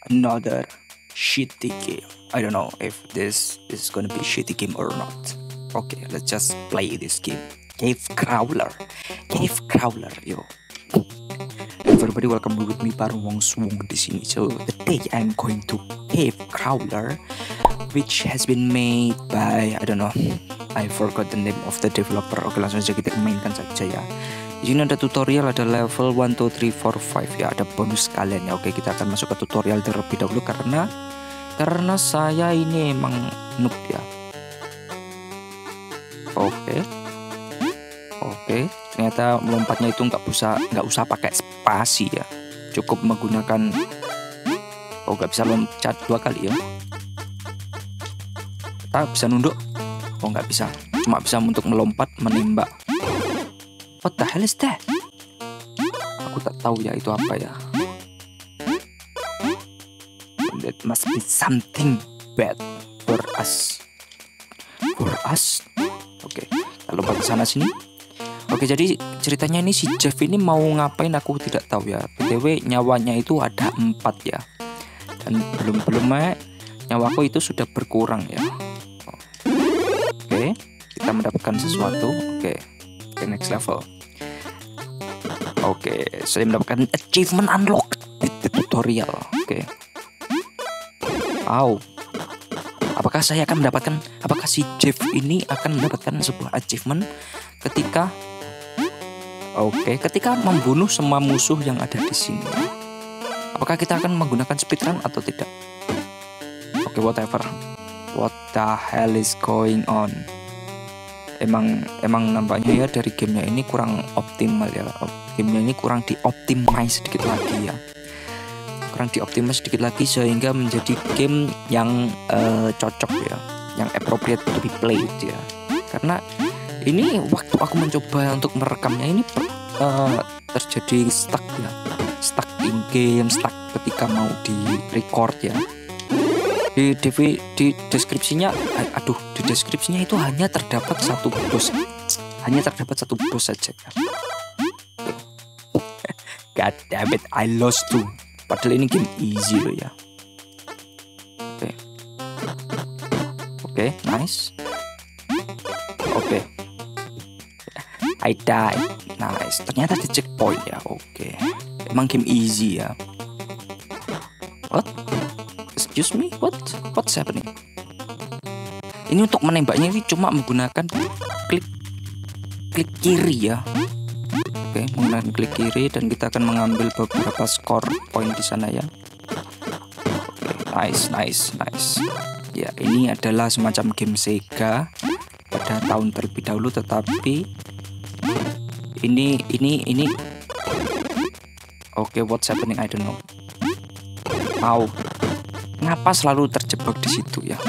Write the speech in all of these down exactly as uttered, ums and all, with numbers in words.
another shitty game. I don't know if this is gonna be shitty game or not. Okay, let's just play this game. Cave Crawler. Cave Crawler, yo. Everybody, welcome with me, Baru Wong Swung di sini. So today I'm going to Cave Crawler, which has been made by, I don't know, I forgot the name of the developer. Oke, langsung saja kita mainkan saja ya. Di sini ada tutorial, ada level one, two, three, four, five ya, ada bonus kalian ya. Oke, kita akan masuk ke tutorial terlebih dahulu karena karena saya ini emang noob ya. Oke. Oke, ternyata melompatnya itu nggak usah nggak usah pakai spasi ya. Cukup menggunakan, oh nggak bisa loncat dua kali ya. Kita bisa nunduk. Oh nggak bisa, cuma bisa untuk melompat menembak. What the hell is that? Aku tak tahu ya itu apa ya. That must be something bad for us. For us. Oke, kita lompat ke sana sini. Oke, jadi ceritanya ini si Jeff ini mau ngapain aku tidak tahu ya. B T W nyawanya itu ada empat ya. Dan belum-belumnya nyawaku itu sudah berkurang ya. Oke, kita mendapatkan sesuatu. Oke, oke, next level. Oke, saya mendapatkan achievement unlock di tutorial. Oke. Au. Apakah saya akan mendapatkan, apakah si Jeff ini akan mendapatkan sebuah achievement ketika Oke, ketika membunuh semua musuh yang ada di sini. Apakah kita akan menggunakan speedrun atau tidak? Oke, whatever. What the hell is going on? Emang emang nampaknya ya dari gamenya ini kurang optimal ya. Gamenya ini kurang dioptimize sedikit lagi ya. Kurang dioptimize sedikit lagi sehingga menjadi game yang uh, cocok ya, yang appropriate to be played ya. Karena ini waktu aku mencoba untuk merekamnya ini uh, terjadi stuck ya, stuck in game, stuck ketika mau di record ya. Di, di, di deskripsinya, aduh, di deskripsinya itu hanya terdapat satu boss, hanya terdapat satu boss saja. Ya. God damn it, I lost too. Padahal ini game easy loh ya. Oke, okay. oke, okay, nice. Oke. Okay. I die. Nice. Ternyata di checkpoint ya. Oke. Okay. Emang game easy ya. What? Excuse me? What? What's happening? Ini untuk menembaknya ini cuma menggunakan klik klik kiri ya. Oke, okay, menggunakan klik kiri dan kita akan mengambil beberapa skor poin di sana ya. Oke, okay. Nice, nice, nice. Ya, ini adalah semacam game Sega pada tahun terlebih dahulu, tetapi ini ini ini oke, okay, what's happening, I don't know. Wow, kenapa selalu terjebak di situ ya?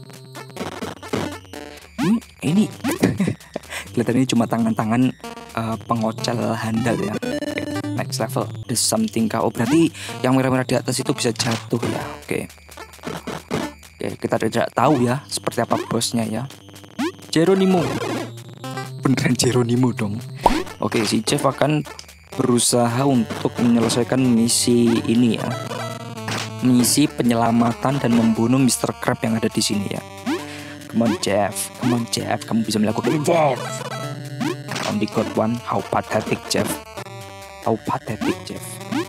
Hmm, ini kelihatan ini cuma tangan-tangan uh, pengocel handal ya. Okay, next level, there's something kau. Oh, berarti yang merah-merah di atas itu bisa jatuh ya. Oke, okay. Oke, okay, kita tidak tahu ya seperti apa bosnya ya. Geronimo, beneran Geronimo dong. Oke, si Jeff akan berusaha untuk menyelesaikan misi ini ya. Misi penyelamatan dan membunuh mister Crab yang ada di sini ya. Come on Jeff, come on Jeff, kamu bisa melakukan ini Jeff. Only got one, how pathetic Jeff. How pathetic Jeff.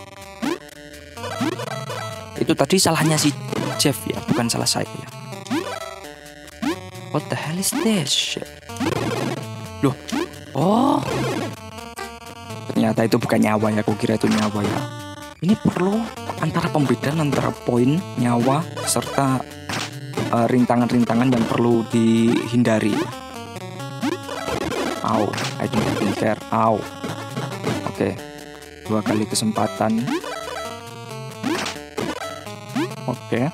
Itu tadi salahnya si Jeff ya, bukan salah saya ya. What the hell is this? Loh, oh, ternyata itu bukan nyawa ya. Aku kira itu nyawa ya. Ini perlu antara pembedaan antara poin, nyawa, serta uh, rintangan-rintangan yang perlu dihindari. Au, I don't even care. Au. Oke, okay. Dua kali kesempatan. Oke. Okay.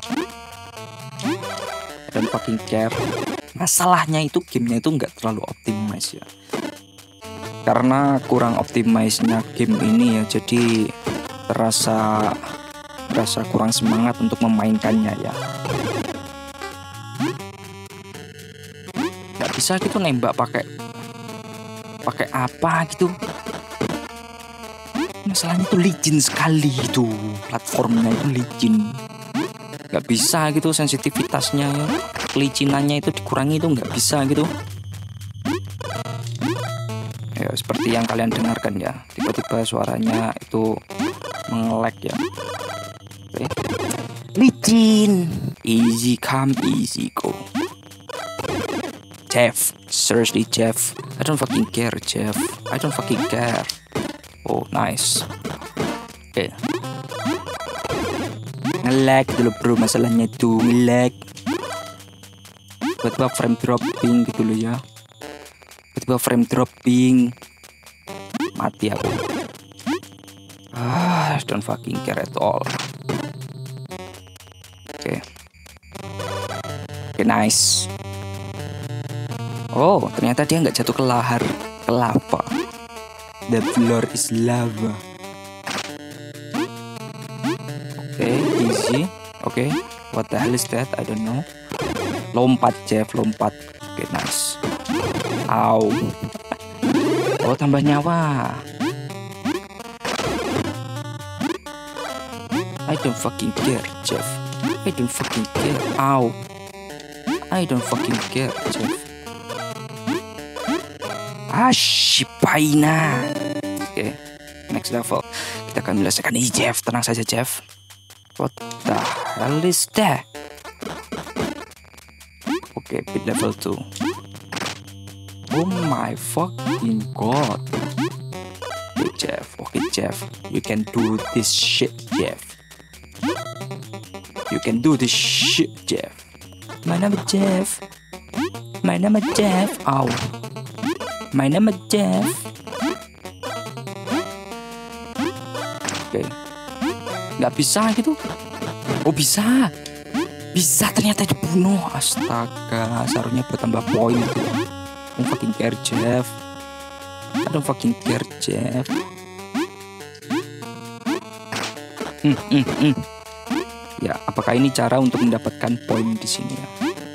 Dan fucking care. Masalahnya itu gamenya itu nggak terlalu optimize ya. Karena kurang optimize-nya game ini ya, jadi terasa terasa kurang semangat untuk memainkannya ya. Nggak bisa gitu nembak pakai pakai apa gitu. Masalahnya itu licin sekali itu, platformnya itu licin. nggak bisa gitu sensitivitasnya ya. Kelicinannya itu dikurangi itu nggak bisa gitu. Ya seperti yang kalian dengarkan ya, tiba-tiba suaranya itu mengelek ya. Oke. Licin, easy come easy go. Jeff, seriously Jeff, I don't fucking care Jeff, I don't fucking care. Oh nice. Oke. Okay. Nge-lag dulu bro, masalahnya tuh nge-lag. Tiba-tiba frame dropping gitu loh ya. Tiba-tiba frame dropping. Mati aku. Ah, I don't fucking care at all. Oke. Okay. Oke, okay, nice. Oh, ternyata dia nggak jatuh ke lahar, ke lava. The floor is lava. Oke, okay, easy. Oke, okay. What the hell is that? I don't know. Lompat, Jeff, lompat. Oke, okay, nice. Au. Oh, tambah nyawa. I don't fucking care, Jeff. I don't fucking care. Au. I don't fucking care, Jeff. Ah, Shipaina. Oke, okay. Next level. Kita akan menyelesaikan ini, Jeff. Tenang saja, Jeff. What the hell is that? Oke, okay, pit level two. Oh my fucking god. Okay, Jeff. Oke, okay, Jeff. You can do this shit, Jeff. You can do this shit, Jeff. My name is Jeff. My name is Jeff. Ow. My name is Jeff. Oke. Okay. Nggak bisa gitu. Oh bisa. Bisa ternyata dibunuh. Astaga. Seharusnya bertambah poin gitu. I don't fucking care, Jeff. I don't fucking care, Jeff. Hmm, hmm, hmm. Ya, apakah ini cara untuk mendapatkan poin di sini ya?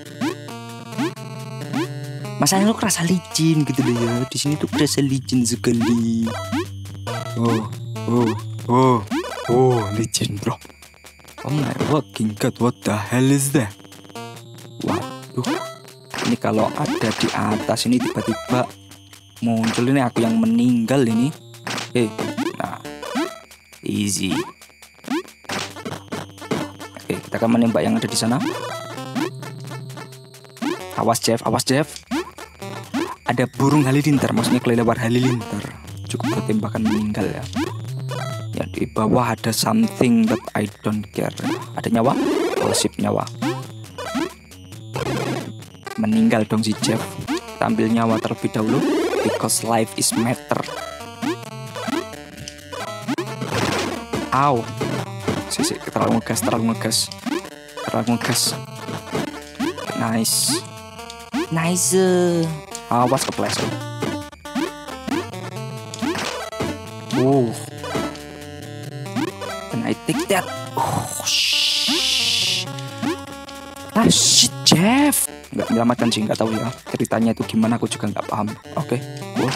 Masalahnya lu kerasa licin gitu loh ya. Di sini tuh kerasa licin sekali. Oh, oh, oh, oh, licin bro. Oh my fucking god, what the hell is that? Waduh, ini kalau ada di atas ini tiba-tiba muncul ini aku yang meninggal ini. Eh, nah, easy. Oke, kita akan menembak yang ada di sana. Awas Jeff, awas Jeff. Ada burung halilintar, maksudnya kelelawar halilintar. Cukup buat tembakan meninggal ya. Ya di bawah ada something that I don't care. Ada nyawa? Oh sip, nyawa. Meninggal dong si Jeff. Kita ambil nyawa terlebih dahulu. Because life is matter. Ow. Sisi, terlalu ngegas, terlalu ngegas. Terlalu ngegas. Nice. Nice. Awas kepleset. Oh. Can I take that? Oh, shh. Ah, shit, Jeff. Nggak menyelamatkan sih, nggak tahu ya. Ceritanya itu gimana, aku juga nggak paham. Oke, okay. Oh.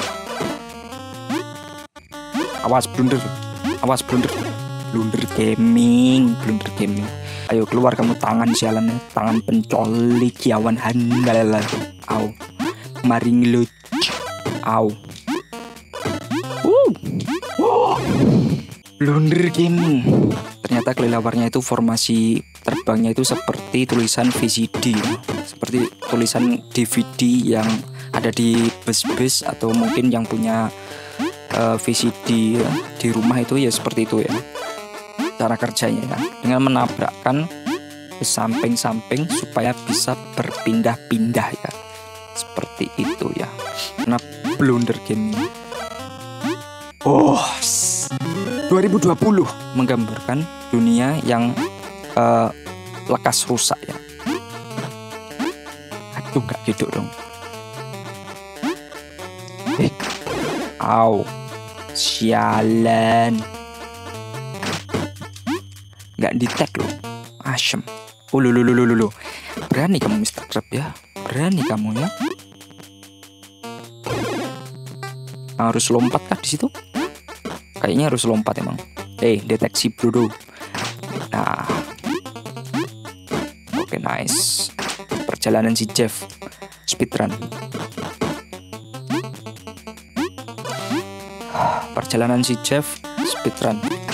Awas, blunder. Awas, blunder. Blunder gaming. Blunder gaming. Ayo, keluar kamu tangan sialannya. Tangan pencolik, kiawan handal. Au. Mari ngeluc. Au. Uh. Uh. Blunder gaming. Ternyata kelelawarnya itu formasi terbangnya itu seperti tulisan V C D ya. Seperti tulisan D V D yang ada di bus-bus atau mungkin yang punya uh, V C D ya, di rumah itu ya seperti itu ya. Cara kerjanya ya, dengan menabrakkan ke samping-samping supaya bisa berpindah-pindah ya. Seperti itu ya. Karena blunder gaming. Oh, dua ribu dua puluh menggambarkan dunia yang uh, lekas rusak ya. Aduh, nggak gitu dong. Eh, au, sialan. Nggak di-tag loh, asem. Oh, lulu lulu lulu. Berani kamu mister Crab ya, berani kamu ya. Harus lompat kah di situ? Kayaknya harus lompat emang. Eh, deteksi bro. Nah, Nice. Perjalanan si Jeff speedrun. Perjalanan si Jeff speedrun.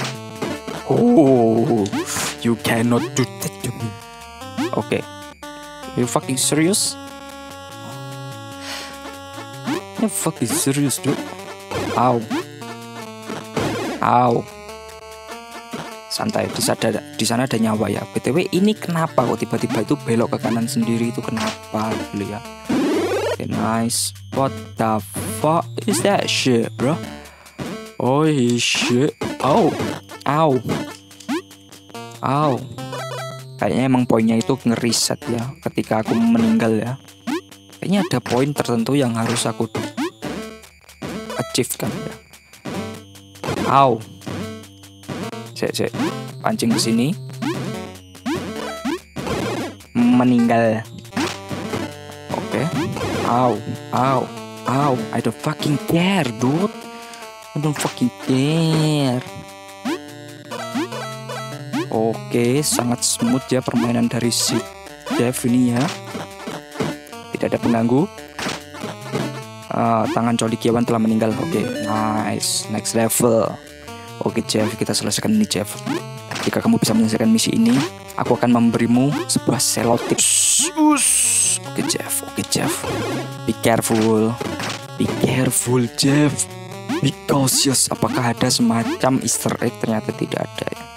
Oh, you cannot do that to me. Oke, okay. You fucking serious? You fucking serious, dude? Ow, ow. Santai, di sana, di sana ada nyawa ya. B T W ini kenapa kok tiba-tiba itu belok ke kanan sendiri, itu kenapa dulu ya? Okay, nice. What the fuck is that shit, bro? Oh shit. Oh, ow, ow. Kayaknya emang poinnya itu ngeriset ya ketika aku meninggal ya. Kayaknya ada poin tertentu yang harus aku achieve kan ya. Ow. Cek cek pancing ke sini. Meninggal. Oke. Okay. Ow, ow, ow. I don't fucking care, dude. I don't fucking care. Oke, okay, sangat smooth ya permainan dari si Jeff ini ya. Tidak ada pengganggu. Uh, tangan colikiawan telah meninggal. Oke, okay, nice. Next level. Oke Jeff, kita selesaikan ini Jeff. Jika kamu bisa menyelesaikan misi ini, aku akan memberimu sebuah selotip. Oke Jeff, oke Jeff. Be careful, be careful Jeff. Be cautious. Apakah ada semacam Easter egg? Ternyata tidak ada ya.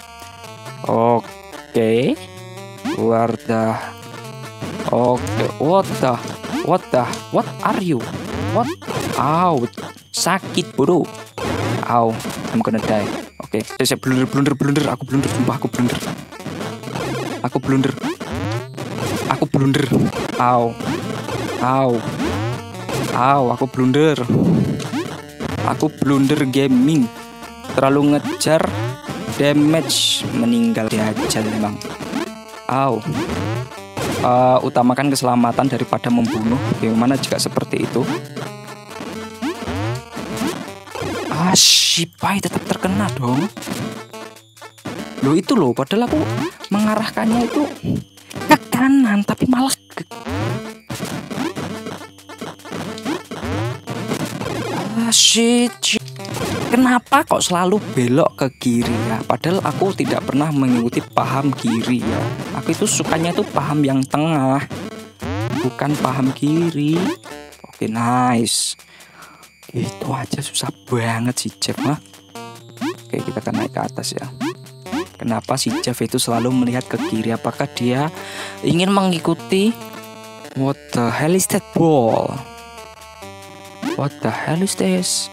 Oke, what the? Oke, what the? What the? What are you? What? Ow, sakit bro. Ow, I'm gonna die. Oke, okay. Saya blunder, blunder, blunder. Aku blunder, sumpah aku blunder. Aku blunder. Aku blunder. Ow, ow, ow. Aku blunder. Aku blunder gaming. Terlalu ngejar damage, meninggal dia aja memang. Ow. Uh, utamakan keselamatan daripada membunuh. Bagaimana jika seperti itu? Ah, Shipai tetap terkena dong. Loh itu loh, padahal aku mengarahkannya itu ke kanan, tapi malah ke... Ah, shit, shit. Kenapa kok selalu belok ke kiri ya? Padahal aku tidak pernah mengikuti paham kiri ya. Aku itu sukanya tuh paham yang tengah, bukan paham kiri. Oke, nice. Itu aja susah banget si Jeff mah. Oke, kita akan naik ke atas ya. Kenapa si Jeff itu selalu melihat ke kiri? Apakah dia ingin mengikuti? What the hell is that ball? What the hell is this?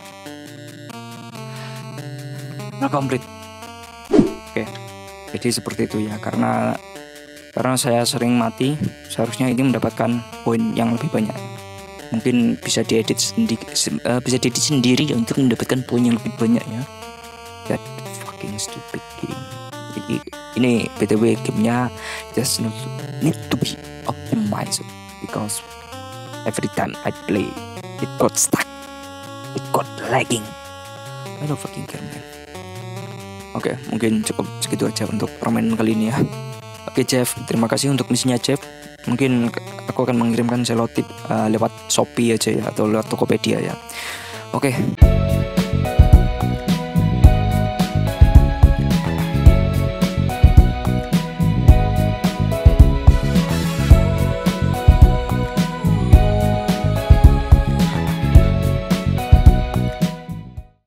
Nah, complete. Oke, jadi seperti itu ya. Karena karena saya sering mati, seharusnya ini mendapatkan poin yang lebih banyak. Mungkin bisa diedit sendiri, uh, bisa diedit sendiri ya, untuk mendapatkan poin yang lebih banyak ya. That fucking stupid game. Jadi ini B T W gamenya just need to be optimized because every time I play it got stuck, it got lagging. I don't fucking care man. Oke, okay, mungkin cukup segitu aja untuk permainan kali ini ya. Oke okay, Jeff, terima kasih untuk misinya Jeff. Mungkin aku akan mengirimkan selotip uh, lewat Shopee aja ya, atau lewat Tokopedia ya. Oke. Okay.